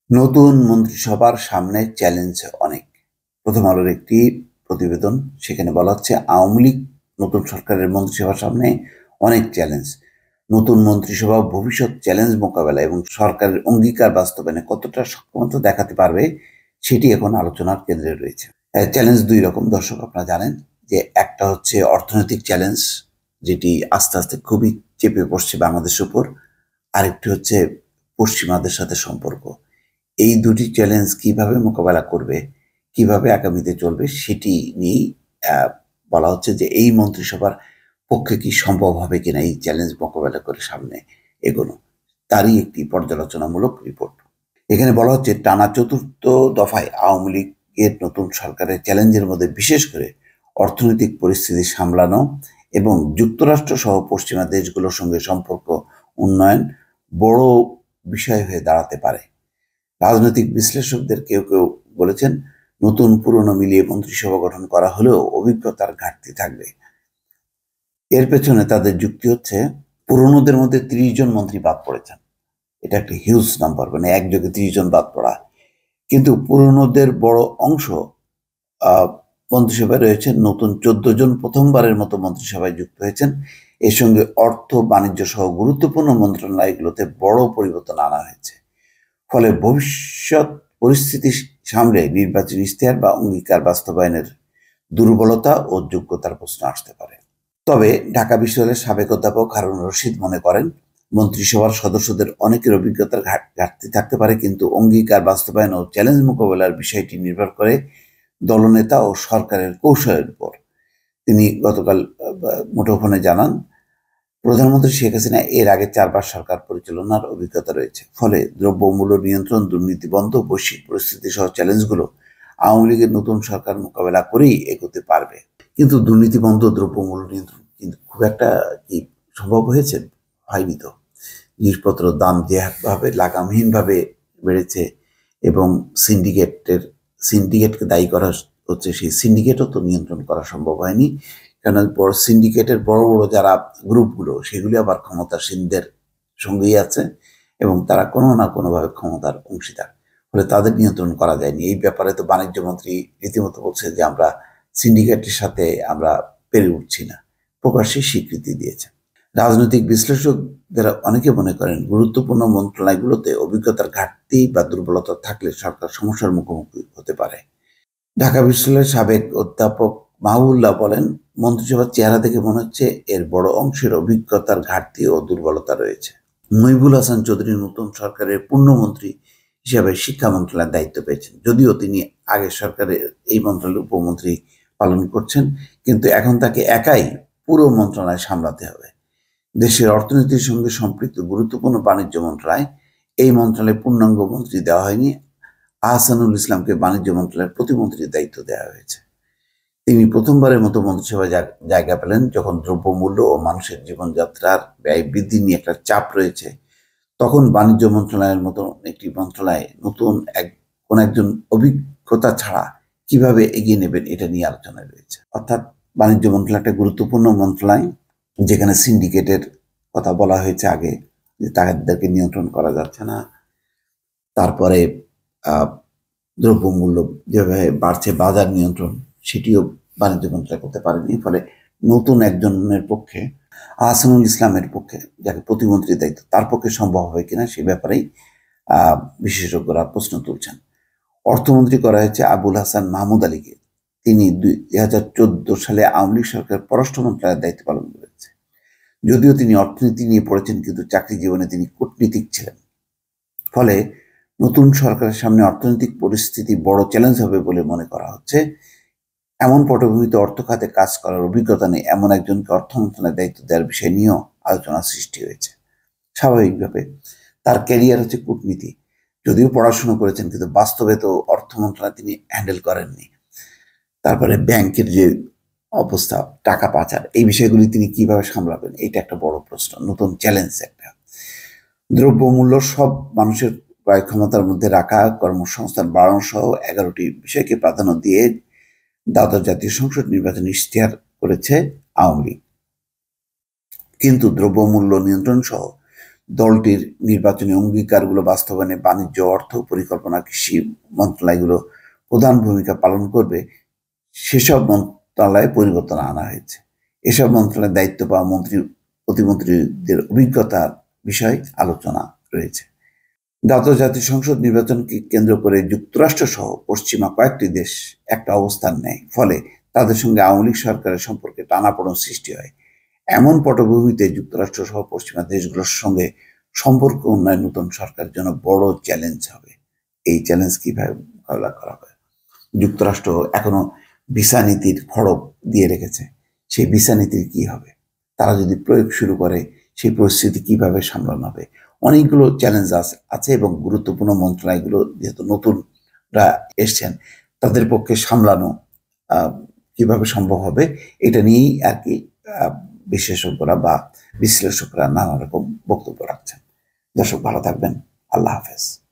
নতুন মন্ত্রিসভার সামনে চ্যালেঞ্জ অনেক। প্রথম আলোর একটি প্রতিবেদন, সেখানে বলা হচ্ছে আওয়ামী লীগ নতুন সরকারের মন্ত্রিসভার সামনে অনেক চ্যালেঞ্জ। নতুন মন্ত্রিসভা ভবিষ্যৎ চ্যালেঞ্জ মোকাবেলা এবং সরকারের অঙ্গীকার বাস্তবায়নে কতটা সক্ষমতা দেখাতে পারবে সেটি এখন আলোচনার কেন্দ্রে রয়েছে। চ্যালেঞ্জ দুই রকম, দর্শক আপনারা জানেন যে একটা হচ্ছে অর্থনৈতিক চ্যালেঞ্জ, যেটি আস্তে আস্তে খুবই চেপে পড়ছে বাংলাদেশের উপর। আরেকটি হচ্ছে পশ্চিমাদের সাথে সম্পর্ক। এই দুটি চ্যালেঞ্জ কিভাবে মোকাবেলা করবে, কিভাবে আগামীতে চলবে সেটি নিয়েই বলা হচ্ছে যে এই মন্ত্রিসভার পক্ষে কি সম্ভব হবে কিনা এই চ্যালেঞ্জ মোকাবেলা করে সামনে এগোনো, তারই একটি পর্যালোচনামূলক রিপোর্ট। এখানে বলা হচ্ছে টানা চতুর্থ দফায় আওয়ামী লীগের নতুন সরকারের চ্যালেঞ্জের মধ্যে বিশেষ করে অর্থনৈতিক পরিস্থিতি সামলানো এবং যুক্তরাষ্ট্র সহ পশ্চিমা দেশগুলোর সঙ্গে সম্পর্ক উন্নয়ন বড় বিষয় হয়ে দাঁড়াতে পারে। রাজনৈতিক বিশ্লেষকদের কেউ কেউ বলেছেন নতুন পুরনো মিলিয়ে মন্ত্রিসভা গঠন করা হলেও অভিজ্ঞতার ঘাটতি থাকবে। এর পেছনে তাদের যুক্তি হচ্ছে পুরনোদের মধ্যে 30 জন মন্ত্রী বাদ পড়েছেন। এটা একটা হিউজ নাম্বার, মানে একযোগে 30 জন বাদ পড়া। কিন্তু পুরনোদের বড় অংশ মন্ত্রিসভায় রয়েছেন। নতুন 14 জন প্রথমবারের মতো মন্ত্রিসভায় যুক্ত হয়েছেন। এর সঙ্গে অর্থ বাণিজ্য সহ গুরুত্বপূর্ণ মন্ত্রণালয়গুলোতে বড় পরিবর্তন আনা হয়েছে। ফলে ভবিষ্যৎ পরিস্থিতি সামলে নির্বাচনী ইশতেহার বা অঙ্গীকার বাস্তবায়নের দুর্বলতা ও যোগ্যতার প্রশ্ন আসতে পারে। তবে ঢাকা বিশ্ববিদ্যালয়ের সাবেক অধ্যাপক হারুন রশিদ মনে করেন মন্ত্রিসভার সদস্যদের অনেকের অভিজ্ঞতার ঘাটতি থাকতে পারে, কিন্তু অঙ্গীকার বাস্তবায়ন ও চ্যালেঞ্জ মোকাবেলার বিষয়টি নির্ভর করে দলনেতা ও সরকারের কৌশলের উপর। তিনি গতকাল মুঠোফোনে জানান, প্রধানমন্ত্রী শেখ হাসিনা এর আগে 4বার সরকার পরিচালনার অভিজ্ঞতা রয়েছে। ফলে দ্রব্যমূল্য নিয়ন্ত্রণ, দুর্নীতি বন্ধ, বৈশ্বিক পরিস্থিতি সহ চ্যালেঞ্জগুলো আওয়ামী লীগের নতুন সরকার মোকাবেলা করেই এগোতে পারবে। কিন্তু দুর্নীতি বন্ধ, দ্রব্যমূল্য নিয়ন্ত্রণ কিন্তু খুব একটা কি সম্ভব হয়েছে? হয়নি তো। জিনিসপত্র দাম যেভাবে লাগামহীনভাবে বেড়েছে এবং সিন্ডিকেটকে দায়ী করা হচ্ছে, সেই সিন্ডিকেটও তো নিয়ন্ত্রণ করা সম্ভব হয়নি। কারণ বড় সিন্ডিকেটের বড় বড় যারা গ্রুপগুলো, সেগুলি আবার ক্ষমতাসীনদের সঙ্গেই আছে এবং তারা কোনো না কোনোভাবে ক্ষমতার অংশীদার। ফলে তাদের নিয়ন্ত্রণ করা যায়নি। এই ব্যাপারে তো বাণিজ্য মন্ত্রী রীতিমতো বলছে যে আমরা সিন্ডিকেটের সাথে আমরা পেরে উঠছি না, প্রকাশ্যে স্বীকৃতি দিয়েছে। রাজনৈতিক বিশ্লেষকদের অনেকে মনে করেন গুরুত্বপূর্ণ মন্ত্রণালয়গুলোতে অভিজ্ঞতার ঘাটতি বা দুর্বলতা থাকলে সরকার সমস্যার মুখোমুখি হতে পারে। ঢাকা বিশ্ববিদ্যালয়ের সাবেক অধ্যাপক মাহবুবুল্লাহ বলেন, মন্ত্রিসভার চেহারা দেখে মনে হচ্ছে এর বড় অংশের অভিজ্ঞতার ঘাটতি ও দুর্বলতা রয়েছে। মহিবুল হাসান চৌধুরী নতুন সরকারের পূর্ণমন্ত্রী হিসাবে শিক্ষা মন্ত্রণালয়ের দায়িত্ব পেয়েছেন। যদিও তিনি আগের সরকারের এই মন্ত্রণালয়ের উপমন্ত্রী পালন করছেন, কিন্তু এখন তাকে একাই পুরো মন্ত্রণালয় সামলাতে হবে। দেশের অর্থনীতির সঙ্গে সম্পৃক্ত গুরুত্বপূর্ণ বাণিজ্য মন্ত্রণালয়, এই মন্ত্রণালয়ে পূর্ণাঙ্গ মন্ত্রী দেওয়া হয়নি। আহসানুল ইসলামকে বাণিজ্য মন্ত্রণালয়ের প্রতিমন্ত্রীর দায়িত্ব দেওয়া হয়েছে। তিনি প্রথমবারের মতো মন্ত্রিসভায় জায়গা পেলেন যখন দ্রব্যমূল্য ও মানুষের জীবনযাত্রার ব্যয় বৃদ্ধি নিয়ে একটা চাপ রয়েছে। তখন বাণিজ্য মন্ত্রণালয়ের মতো একটি মন্ত্রণালয় নতুন কোন একজন অভিজ্ঞতা ছাড়া কিভাবে এগিয়ে নেবেন, এটা নিয়ে আলোচনায় রয়েছে। অর্থাৎ বাণিজ্য মন্ত্রণালয় একটা গুরুত্বপূর্ণ মন্ত্রণালয়, যেখানে সিন্ডিকেটের কথা বলা হয়েছে আগে, যে তাদেরকে নিয়ন্ত্রণ করা যাচ্ছে না। তারপরে দ্রব্যমূল্য যেভাবে বাড়ছে, বাজার নিয়ন্ত্রণ, সেটিও বাণিজ্য মন্ত্রণালয় করতে পারেনি। ফলে নতুন একজনের পক্ষে, আহসানুল ইসলামের পক্ষে, যাকে প্রতিমন্ত্রীর দায়িত্ব, তার পক্ষে সম্ভব হবে কিনা সে ব্যাপারেই বিশেষজ্ঞরা প্রশ্ন তুলছেন। অর্থমন্ত্রী করা হয়েছে আবুল হাসান মাহমুদ আলীকে। তিনি 2014 সালে আওয়ামী লীগ সরকার পররাষ্ট্র মন্ত্রণালয়ের দায়িত্ব পালন করেছে। যদিও তিনি অর্থনীতি নিয়ে পড়েছেন, কিন্তু চাকরি জীবনে তিনি কূটনীতিক ছিলেন। ফলে নতুন সরকারের সামনে অর্থনৈতিক পরিস্থিতি বড় চ্যালেঞ্জ হবে বলে মনে করা হচ্ছে। এমন পটভূমিতে অর্থ খাতে কাজ করার অভিজ্ঞতা নেই এমন একজনকে অর্থ মন্ত্রণালয়ের দায়িত্ব দেওয়ার বিষয় নিয়েও আলোচনা সৃষ্টি হয়েছে। স্বাভাবিকভাবে তার ক্যারিয়ার হচ্ছে কূটনীতি, যদিও পড়াশোনা করেছেন, কিন্তু বাস্তবে তো অর্থ মন্ত্রণালয় তিনি হ্যান্ডেল করেননি। তারপরে ব্যাংকের যে অবস্থা, টাকা পাচার, এই বিষয়গুলি তিনি কিভাবে সামলাবেন, এটা একটা বড় প্রশ্ন, নতুন চ্যালেঞ্জ একটা। দ্রব্যমূল্য সব মানুষের ক্রয় ক্ষমতার মধ্যে রাখা, কর্মসংস্থান বাড়ানো সহ 11টি বিষয়কে প্রাধান্য দিয়ে দ্বাদশ জাতীয় সংসদ নির্বাচন ইশতেহার করেছে আওয়ামী লীগ। কিন্তু দ্রব্যমূল্য নিয়ন্ত্রণ সহ দলটির নির্বাচনী অঙ্গীকারগুলো বাস্তবায়নে বাণিজ্য, অর্থ, পরিকল্পনা, কৃষি মন্ত্রণালয়গুলো প্রধান ভূমিকা পালন করবে, সেসব মন্ত্রণালয়ে পরিবর্তন আনা হয়েছে। এসব মন্ত্রণালয়ের দায়িত্ব পাওয়া প্রতিমন্ত্রীদের অভিজ্ঞতার বিষয়ে আলোচনা রয়েছে। দ্বাদশ জাতীয় সংসদ নির্বাচনকে কেন্দ্র করে যুক্তরাষ্ট্র সহ পশ্চিমা কয়েকটি দেশ একটা অবস্থান নেয়, ফলে তাদের সঙ্গে আওয়ামী লীগ সরকারের সম্পর্কে টানাপোড়েন সৃষ্টি হয়। এমন পটভূমিতে যুক্তরাষ্ট্র সহ পশ্চিমা দেশগুলোর সঙ্গে সম্পর্ক উন্নয়ন নতুন সরকারের জন্য বড় চ্যালেঞ্জ হবে। এই চ্যালেঞ্জ কিভাবে মোকাবেলা করা হবে? যুক্তরাষ্ট্র এখনো ভিসা নীতির ফড়ক দিয়ে রেখেছে। সেই ভিসা নীতির কি হবে? তারা যদি প্রয়োগ শুরু করে, সেই পরিস্থিতি কিভাবে সামলানো হবে? অনেকগুলো চ্যালেঞ্জ আছে এবং গুরুত্বপূর্ণ মন্ত্রণালয়গুলো যেহেতু নতুনরা এসছেন, তাদের পক্ষে সামলানো কিভাবে সম্ভব হবে, এটা নিয়েই আর কি বিশেষজ্ঞরা বা বিশ্লেষকরা নানা রকম বক্তব্য রাখছেন। দর্শক ভালো থাকবেন। আল্লাহ হাফেজ।